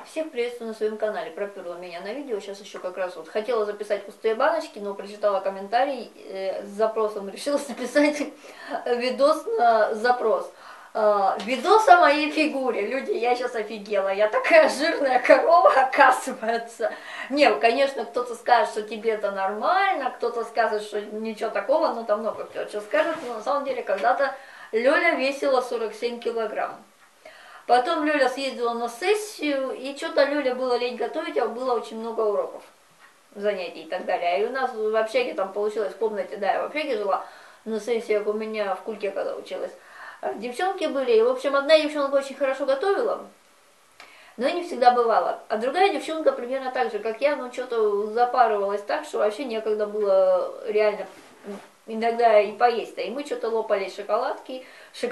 Всех приветствую на своем канале. Проперла меня на видео. Сейчас еще как раз вот хотела записать пустые баночки, но прочитала комментарий с запросом. Решила записать видос на запрос. Видос о моей фигуре. Люди, я сейчас офигела. Я такая жирная корова, оказывается. Не, конечно, кто-то скажет, что тебе это нормально, кто-то скажет, что ничего такого, но там много кто что скажет. Но на самом деле когда-то Лёля весила 47 килограмм. Потом Лёля съездила на сессию, и что-то Лёля было лень готовить, а было очень много уроков, занятий и так далее. И у нас в общаге там получилось, в комнате, да, я в общаге жила, на сессиях у меня в Кульке, когда училась. Девчонки были, и, в общем, одна девчонка очень хорошо готовила, но не всегда бывала. А другая девчонка примерно так же, как я, но что-то запарывалась так, что вообще некогда было реально иногда и поесть-то. И мы что-то лопали шоколадки,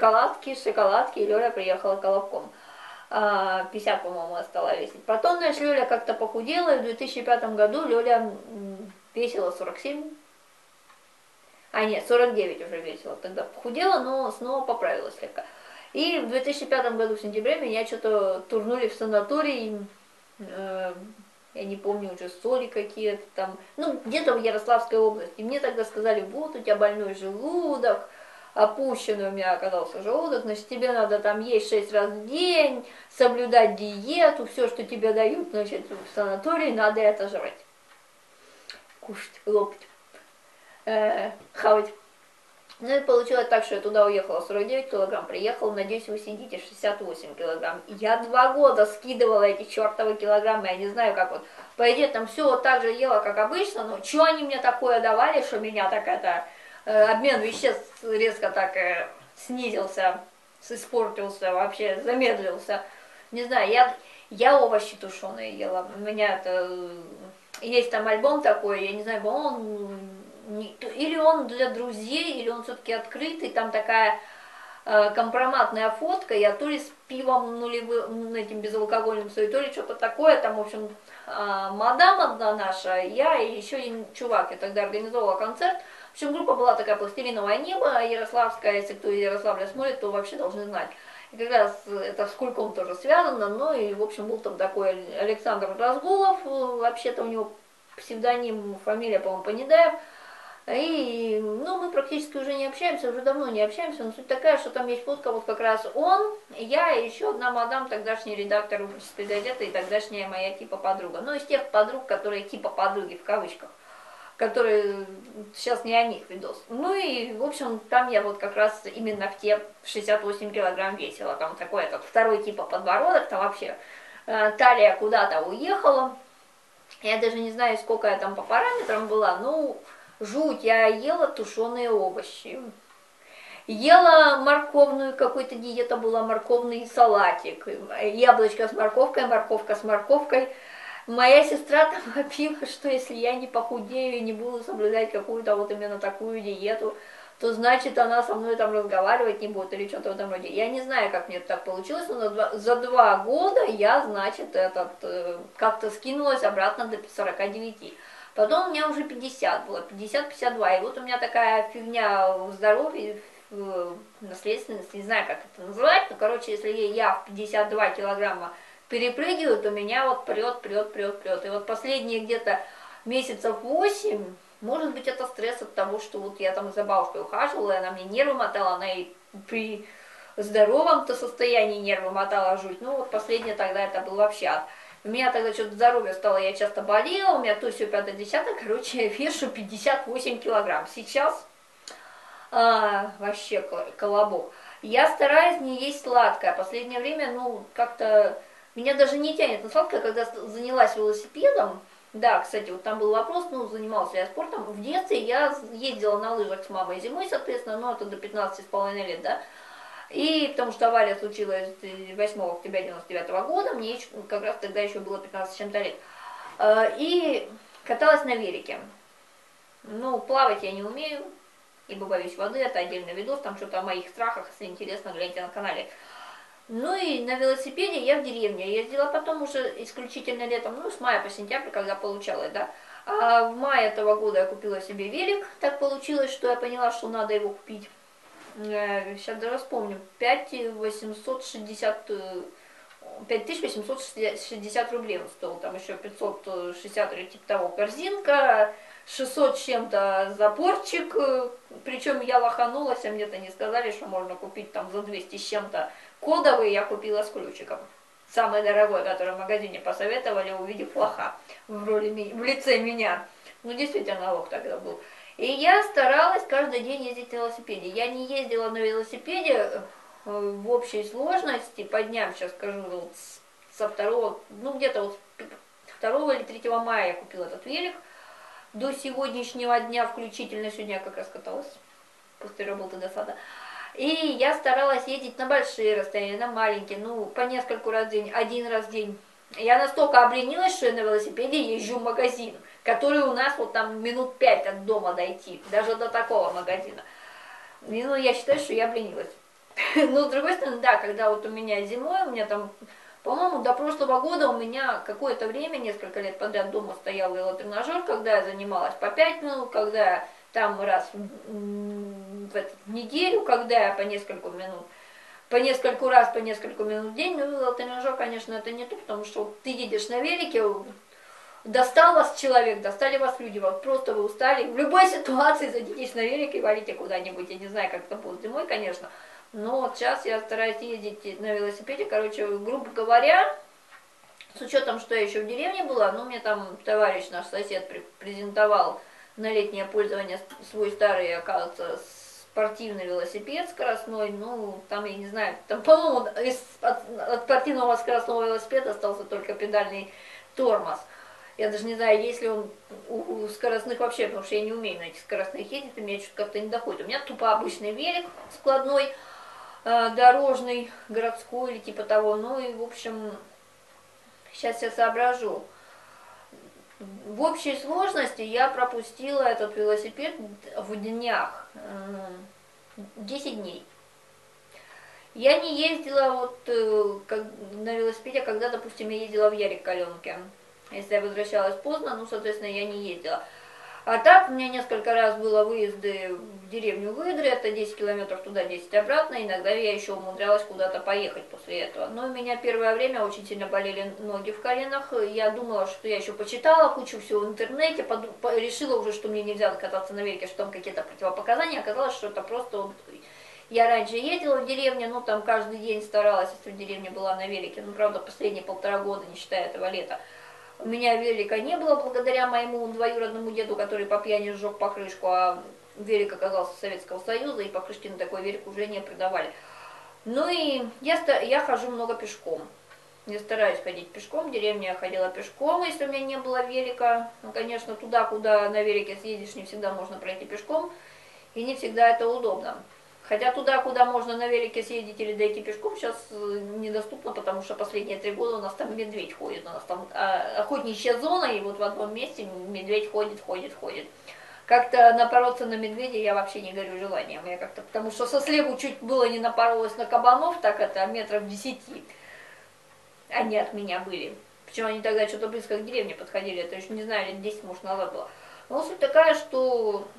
и Лёля приехала колобком. 50, по-моему, осталось весить. Потом, знаешь, Лёля как-то похудела, и в 2005 году Лёля весила 47. Нет, 49 уже весила. Тогда похудела, но снова поправилась слегка. И в 2005 году, в сентябре, меня что-то турнули в санаторий, я не помню уже, соли какие-то там, ну, где-то в Ярославской области. И мне тогда сказали, вот у тебя больной желудок, опущенный у меня оказался желудок, значит, тебе надо там есть 6 раз в день, соблюдать диету, все, что тебе дают, значит, в санатории, надо это жрать. Кушать, лопать, хавать. Ну и получилось так, что я туда уехала 49 килограмм, приехала, надеюсь, вы сидите 68 килограмм. Я 2 года скидывала эти чертовы килограммы, я не знаю, как вот. По идее, там все вот так же ела, как обычно, но что они мне такое давали, что меня так это, обмен веществ резко так снизился, испортился, вообще замедлился. Не знаю, я овощи тушеные ела, у меня это, есть там альбом такой, я не знаю, он... Или он для друзей, или он все-таки открытый, там такая компроматная фотка, я то ли с пивом нулевым, этим безалкогольным, то ли что-то такое, там, в общем, мадам одна наша, я и еще один чувак, я тогда организовала концерт, в общем, группа была такая «Пластилиновое небо», ярославская, если кто из Ярославля смотрит, то вообще должны знать. И как раз это с Кульком тоже связано, ну и, в общем, был там такой Александр Разгулов, вообще-то у него псевдоним, фамилия, по-моему, Понедаев. И, ну, мы практически уже не общаемся, уже давно не общаемся, но суть такая, что там есть фотка, вот как раз он, я и еще одна мадам, тогдашний редактор «Учительской газеты» и тогдашняя моя типа подруга. Ну, из тех подруг, которые типа подруги в кавычках, которые сейчас не о них видос. Ну и, в общем, там я вот как раз именно в те 68 килограмм весила, там такой этот второй типа подбородок, там вообще талия куда-то уехала. Я даже не знаю, сколько я там по параметрам была, ну... Жуть, я ела тушеные овощи. Ела морковную, какой-то диета была, морковный салатик. Яблочко с морковкой, морковка с морковкой. Моя сестра там вопила, что если я не похудею и не буду соблюдать какую-то вот именно такую диету, то значит она со мной там разговаривать не будет или что-то в этом роде. Я не знаю, как мне это так получилось, но за 2 года я, значит, как-то скинулась обратно до 49. Потом у меня уже 50 было, 50-52, и вот у меня такая фигня в здоровье, в наследственности, не знаю, как это называть, но, короче, если я в 52 килограмма перепрыгиваю, то меня вот прет. И вот последние где-то месяцев 8, может быть, это стресс от того, что вот я там за бабушкой ухаживала, и она мне нервы мотала, она и при здоровом-то состоянии нервы мотала жуть, ну вот последнее тогда это был вообще ад. У меня тогда что-то здоровье стало, я часто болела, у меня то все 5-10, короче, я вешу 58 килограмм. Сейчас вообще колобок. Я стараюсь не есть сладкое. Последнее время, ну, как-то меня даже не тянет на сладкое, когда занялась велосипедом. Да, кстати, вот там был вопрос, ну, занимался я спортом. В детстве я ездила на лыжах с мамой зимой, соответственно, ну, это до 15,5 лет, да. И потому что авария случилась 8 октября 99 года, мне как раз тогда еще было 15 с чем-то лет. И каталась на велике. Ну, плавать я не умею, ибо боюсь воды, это отдельный видос, там что-то о моих страхах, если интересно, гляньте на канале. Ну и на велосипеде я в деревне ездила, потом уже исключительно летом, ну, с мая по сентябрь, когда получалось, да. А в мае этого года я купила себе велик, так получилось, что я поняла, что надо его купить. Сейчас даже вспомню, 5860 5860 рублей он стоил, там еще 560 или типа того корзинка, 600 с чем-то запорчик, причем я лоханулась, а мне-то не сказали, что можно купить там за 200 с чем-то кодовый, я купила с ключиком. Самое дорогое, которое в магазине посоветовали, увидев лоха в лице меня. Ну, действительно, лох тогда был. И я старалась каждый день ездить на велосипеде. Я не ездила на велосипеде в общей сложности, по дням сейчас скажу, вот со 2, ну где-то вот 2 или 3 мая я купила этот велик. До сегодняшнего дня включительно, сегодня я как раз каталась после работы до сада. И я старалась ездить на большие расстояния, на маленькие, ну по нескольку раз в день, 1 раз в день. Я настолько обленилась, что я на велосипеде езжу в магазин, который у нас вот там минут 5 от дома дойти, даже до такого магазина. И, ну, я считаю, что я обленилась. Но с другой стороны, да, когда вот у меня зимой, у меня там, по-моему, до прошлого года у меня какое-то время, несколько лет подряд дома стоял велотренажер, когда я занималась по 5 минут, когда я там раз в неделю, когда я по несколько минут. По нескольку раз, по несколько минут в день, но велотренажер, конечно, это не то, потому что ты едешь на велике, достал вас человек, достали вас люди, вот просто вы устали. В любой ситуации садитесь на велик и валите куда-нибудь, я не знаю, как это будет зимой, конечно, но вот сейчас я стараюсь ездить на велосипеде, короче, грубо говоря, с учетом, что я еще в деревне была, ну, мне там товарищ, наш сосед, презентовал на летнее пользование свой старый, оказывается, спортивный велосипед скоростной, ну, там, я не знаю, там, по-моему, от спортивного скоростного велосипеда остался только педальный тормоз. Я даже не знаю, есть ли он у скоростных вообще, потому что я не умею на этих скоростных ездить, и мне что-то как-то не доходит. У меня тупо обычный велик складной, дорожный, городской или типа того, ну и, в общем, сейчас я соображу. В общей сложности я пропустила этот велосипед в днях, 10 дней. Я не ездила вот на велосипеде, когда, допустим, я ездила в Ярик-Каленке. Если я возвращалась поздно, ну, соответственно, я не ездила. А так, у меня несколько раз было выезды в деревню Выдры, это 10 километров туда, 10 обратно, иногда я еще умудрялась куда-то поехать после этого. Но у меня первое время очень сильно болели ноги в коленах, я думала, что я еще почитала кучу всего в интернете, решила уже, что мне нельзя кататься на велике, что там какие-то противопоказания, оказалось, что это просто... Вот, я раньше ездила в деревню, ну там каждый день старалась, если в деревне была на велике, ну правда последние 1,5 года, не считая этого лета. У меня велика не было благодаря моему двоюродному деду, который по пьяни сжег покрышку, а велик оказался Советского Союза, и покрышки на такой велик уже не продавали. Ну и я хожу много пешком. Я стараюсь ходить пешком, в деревне я ходила пешком, если у меня не было велика. Ну, конечно, туда, куда на велике съедешь, не всегда можно пройти пешком, и не всегда это удобно. Хотя туда, куда можно на велике съездить или дойти пешком, сейчас недоступно, потому что последние 3 года у нас там медведь ходит. У нас там охотничья зона, и вот в одном месте медведь ходит. Как-то напороться на медведя я вообще не горю желанием. Я как-то, потому что со слегу чуть было не напоролась на кабанов, так это метров 10 они от меня были. Причем они тогда что-то близко к деревне подходили, это еще не знаю, лет 10, может, назад было. Но суть такая, что...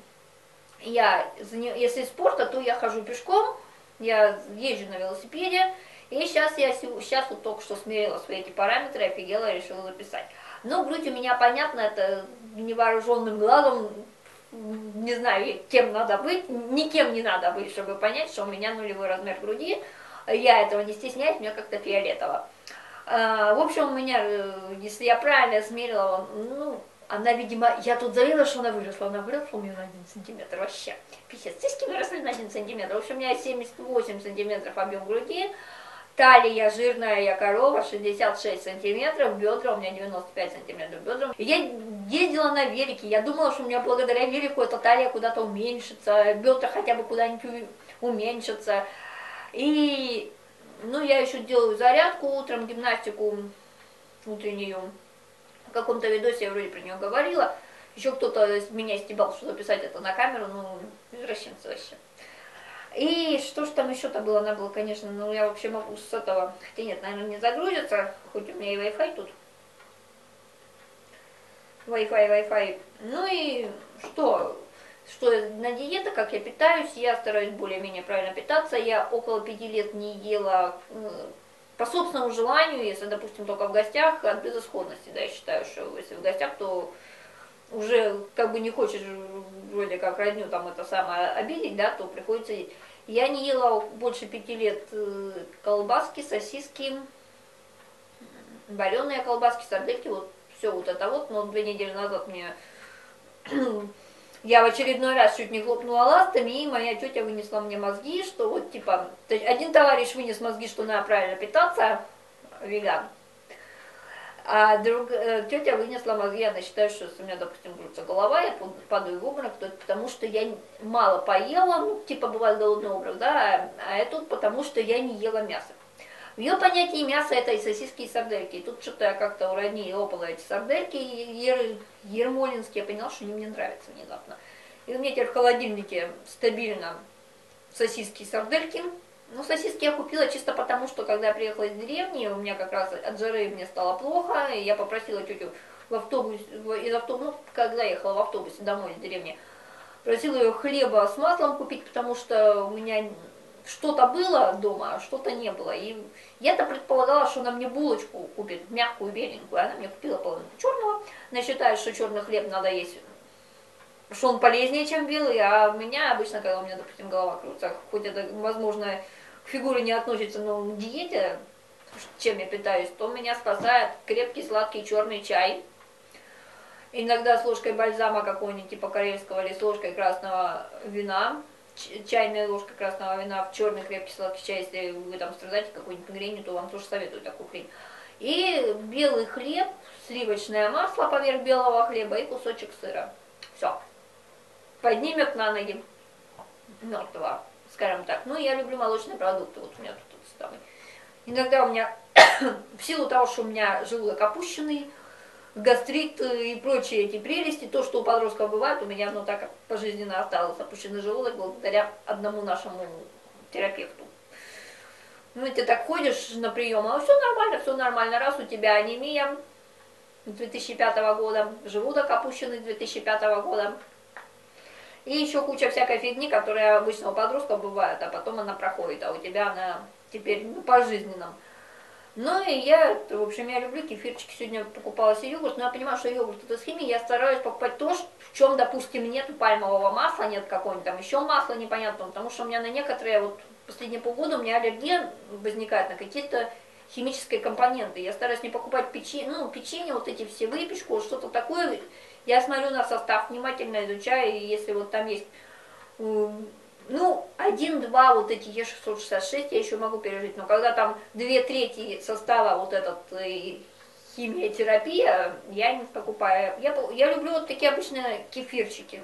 если спорта, то я хожу пешком, я езжу на велосипеде, и сейчас вот только что смерила свои эти параметры, офигела, решила записать. Но грудь у меня, понятно, это невооруженным глазом, не знаю, кем надо быть, никем не надо быть, чтобы понять, что у меня нулевой размер груди, я этого не стесняюсь, мне как-то фиолетово. В общем, у меня, если я правильно смерила, ну, она, видимо, я тут заявила, что она выросла у меня на 1 сантиметр, вообще, писец, сиськи выросли на 1 сантиметр, в общем, у меня 78 сантиметров объем груди, талия жирная, я корова, 66 сантиметров, бедра, у меня 95 сантиметров бедра. Я ездила на велике, я думала, что у меня благодаря велику эта талия куда-то уменьшится, бедра хотя бы куда-нибудь уменьшатся, и, ну, я еще делаю зарядку утром, гимнастику утреннюю. В каком-то видосе я вроде про нее говорила. Еще кто-то меня стебал, что записать это на камеру, ну, извращенцы вообще. И что ж там еще-то было, она была, конечно, ну, я вообще могу с этого, хотя нет, наверное, не загрузится, хоть у меня и Wi-Fi тут. Wi-Fi. Ну и что на диета, как я питаюсь, я стараюсь более-менее правильно питаться, я около 5 лет не ела по собственному желанию, если, допустим, только в гостях, от безысходности, да, я считаю, что если в гостях, то уже как бы не хочешь вроде как родню там это самое обидеть, да, то приходится есть. Я не ела больше 5 лет колбаски, сосиски, вареные колбаски, сардельки, вот все вот это вот, но 2 недели назад мне я в очередной раз чуть не хлопнула ластами, и моя тетя вынесла мне мозги, что вот типа, то есть один товарищ вынес мозги, что надо правильно питаться, веган, а тетя вынесла мозги, она считает, что если у меня, допустим, крутится голова, я падаю в обморок, то это потому что я мало поела, ну, типа бывает голодный обморок, да, а это потому что я не ела мясо. В ее понятии мясо это и сосиски, и сардельки. И тут что-то я как-то у родни лопала эти сардельки ермолинские, я поняла, что они мне нравятся внезапно. И у меня теперь в холодильнике стабильно сосиски и сардельки. Ну, сосиски я купила чисто потому, что когда я приехала из деревни, у меня как раз от жары мне стало плохо, и я попросила тетю в автобусе, ну, когда я ехала в автобусе домой из деревни, просила ее хлеба с маслом купить, потому что у меня что-то было дома, а что-то не было. И я-то предполагала, что она мне булочку купит, мягкую, беленькую. Она мне купила половинку черного. Она считает, что черный хлеб надо есть, что он полезнее, чем белый. А у меня обычно, когда у меня, допустим, голова крутится, хоть это, возможно, к фигуре не относится, но к диете, чем я питаюсь, то меня спасает крепкий, сладкий черный чай. Иногда с ложкой бальзама какого-нибудь, типа карельского, или с ложкой красного вина. Чайная ложка красного вина в черный крепкий сладкий чай, если вы там страдаете какой-нибудь мигренью, то вам тоже советую такую хрень. И белый хлеб, сливочное масло поверх белого хлеба и кусочек сыра. Все. Поднимет на ноги мертвого, скажем так. Ну, я люблю молочные продукты, вот у меня тут самый. Иногда у меня, в силу того, что у меня желудок опущенный, гастрит и прочие эти прелести, то, что у подростков бывает, у меня оно так пожизненно осталось, опущенный желудок, благодаря одному нашему терапевту. Ну и ты так ходишь на прием, а все нормально, раз у тебя анемия 2005 года, желудок опущенный 2005 года, и еще куча всякой фигни, которая обычно у подростков бывает, а потом она проходит, а у тебя она теперь пожизненном. Ну и я, в общем, я люблю кефирчики, сегодня покупала себе йогурт, но я понимаю, что йогурт это с химией, я стараюсь покупать то, в чем, допустим, нет пальмового масла, нет какого-нибудь там еще масла непонятного, потому что у меня на некоторые, вот последние полгода у меня аллергия возникает на какие-то химические компоненты. Я стараюсь не покупать печенье, ну, печенье, вот эти все выпечку, что-то такое. Я смотрю на состав, внимательно изучаю, и если вот там есть, ну, 1-2 вот эти Е666 я еще могу пережить, но когда там 2/3 состава вот этот химиотерапия, я не покупаю. Я люблю вот такие обычные кефирчики.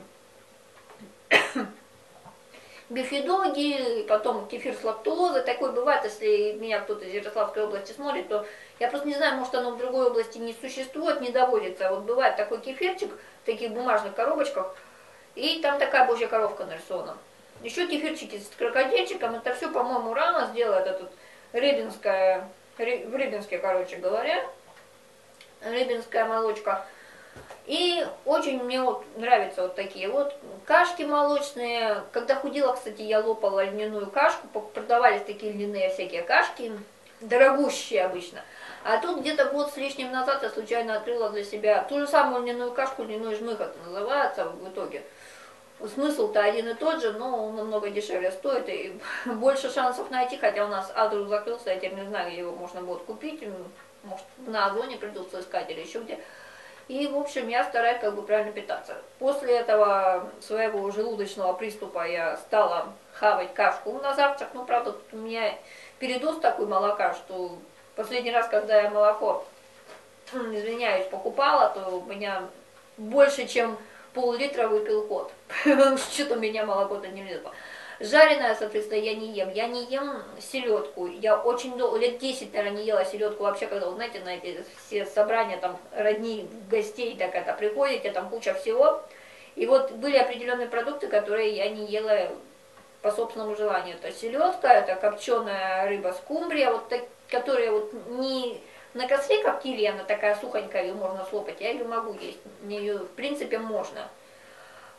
Бифидоги, потом кефир с лактозой, такой бывает, если меня кто-то из Ярославской области смотрит, то я просто не знаю, может оно в другой области не существует, не доводится. Вот бывает такой кефирчик в таких бумажных коробочках, и там такая божья коровка нарисована. Еще кефирчики с крокодильчиком, это все, по-моему, Рама сделает, этот рыбинская, в Рыбинске, короче говоря, рыбинская молочка. И очень мне вот нравятся вот такие вот кашки молочные. Когда худела, кстати, я лопала льняную кашку, продавались такие льняные всякие кашки, дорогущие обычно. А тут где-то год с лишним назад я случайно открыла для себя ту же самую льняную кашку, льняной жмых это называется в итоге. Смысл-то один и тот же, но он намного дешевле стоит и больше шансов найти, хотя у нас адрес закрылся, я теперь не знаю, где его можно будет купить, может на Озоне придется искать или еще где. И, в общем, я стараюсь как бы правильно питаться. После этого своего желудочного приступа я стала хавать кашку на завтрак. Ну, правда, у меня передоз такой молока, что последний раз, когда я молоко, извиняюсь, покупала, то у меня больше, чем пол-литра выпил кот. Что-то у меня молоко-то не влезло. Жареное, соответственно, я не ем. Я не ем селедку. Я очень долго, лет 10, наверное, не ела селедку вообще, когда, вот, знаете, на эти все собрания, там, родни, гостей, так это, приходите, там куча всего. И вот были определенные продукты, которые я не ела по собственному желанию. Это селедка, это копченая рыба скумбрия, вот так, которые вот не на костре коптили, она такая сухонькая, ее можно слопать, я ее могу есть. Мне ее, в принципе, можно.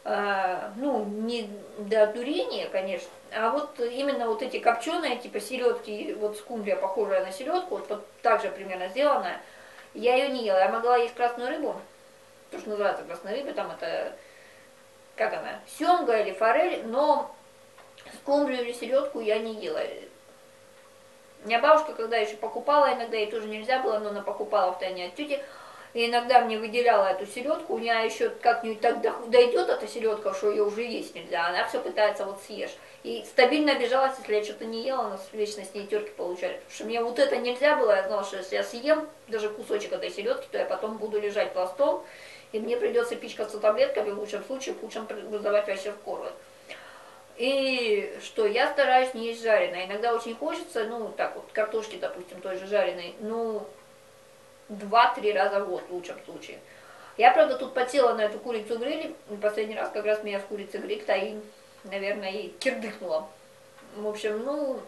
ну, не до дурения, конечно, а вот именно вот эти копченые, типа селедки, вот скумбрия, похожая на селедку, вот так же примерно сделанная, я ее не ела. Я могла есть красную рыбу, то, что называется красной рыбой, там это, как она, семга или форель, но скумбрию или селедку я не ела. У меня бабушка, когда еще покупала, иногда ей тоже нельзя было, но она покупала втайне от тети, и иногда мне выделяла эту селедку, у меня еще как-нибудь так дойдет эта селедка, что ее уже есть нельзя, она все пытается вот съешь. И стабильно обижалась, если я что-то не ела, нас вечно с ней терки получали. Потому что мне вот это нельзя было, я знала, что если я съем даже кусочек этой селедки, то я потом буду лежать пластом, и мне придется пичкаться таблетками, в лучшем случае, в худшем вызывать вообще в горло. И что, я стараюсь не есть жареное. Иногда очень хочется, ну, так вот, картошки, допустим, той же жареной, ну, 2-3 раза в год в лучшем случае. Я, правда, тут потела на эту курицу гриль. Последний раз как раз меня с курицей гриль-то и, наверное, и кирдыкнула. В общем, ну,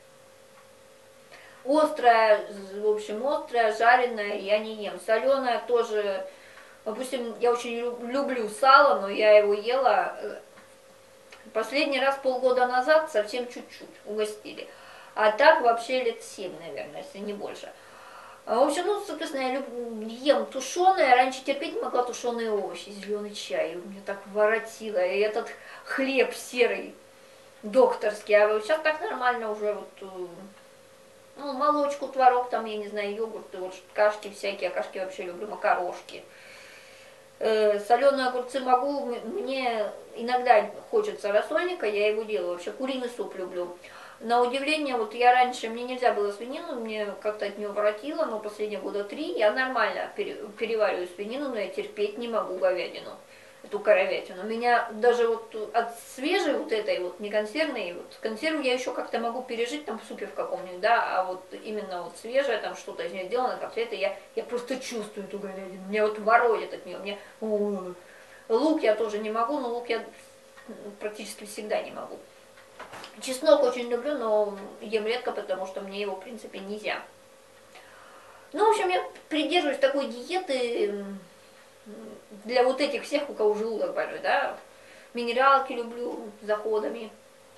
острая, жареная я не ем. Соленая тоже, допустим, я очень люблю сало, но я его ела последний раз полгода назад, совсем чуть-чуть угостили. А так вообще лет 7, наверное, если не больше. В общем, ну, соответственно, я ем тушеное, раньше терпеть не могла тушеные овощи, зеленый чай, и мне так воротило, и этот хлеб серый, докторский, а сейчас так нормально уже, вот, ну, молочку, творог, там, я не знаю, йогурты, вот, кашки всякие, а кашки вообще люблю, макарошки. Соленые огурцы могу, мне иногда хочется рассольника, я его делаю, вообще куриный суп люблю. На удивление, вот я раньше, мне нельзя было свинину, мне как-то от нее воротило, но последние года 3 я нормально перевариваю свинину, но я терпеть не могу говядину, эту коровятину. Меня даже вот от свежей вот этой вот, не консервной, вот консерву я еще как-то могу пережить там в супе в каком-нибудь, да, а вот именно вот свежая, там что-то из нее сделано, котлеты, я просто чувствую эту говядину, меня вот воротит от нее, мне лук я тоже не могу, но лук я практически всегда не могу. Чеснок очень люблю, но ем редко, потому что мне его, в принципе, нельзя. Ну, в общем, я придерживаюсь такой диеты для вот этих всех, у кого желудок больной, да. Минералки люблю заходами.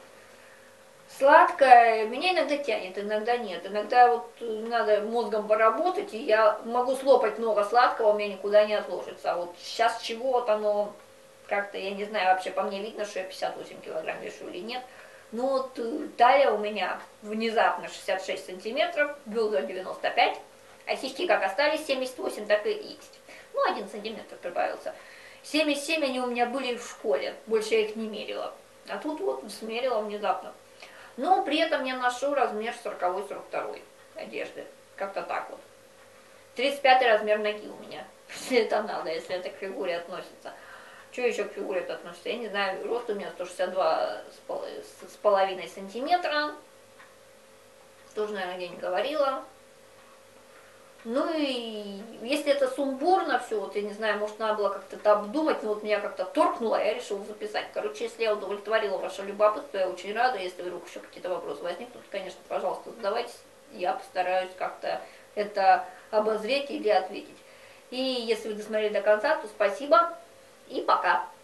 Сладкое меня иногда тянет, иногда нет. Иногда вот надо мозгом поработать, и я могу слопать много сладкого, у меня никуда не отложится. А вот сейчас чего-то оно как-то, я не знаю, вообще по мне видно, что я 58 килограмм вешу или нет. Ну вот талия у меня внезапно 66 сантиметров, бедра 95, а сиськи как остались 78, так и есть. Ну, 1 сантиметр прибавился. 77 они у меня были в школе, больше я их не мерила. А тут вот смерила внезапно. Но при этом я ношу размер 40-42 одежды. Как-то так вот. 35 размер ноги у меня, если это надо, если это к фигуре относится. Что еще к фигуре это относится? Я не знаю, рост у меня 162 с половиной сантиметра. Тоже, наверное, я не говорила. Ну и если это сумбурно все, вот я не знаю, может надо было как-то это обдумать, но вот меня как-то торкнуло, я решила записать. Короче, если я удовлетворила ваше любопытство, я очень рада. Если вдруг еще какие-то вопросы возникнут, конечно, пожалуйста, задавайтесь. Я постараюсь как-то это обозреть или ответить. И если вы досмотрели до конца, то спасибо и пока.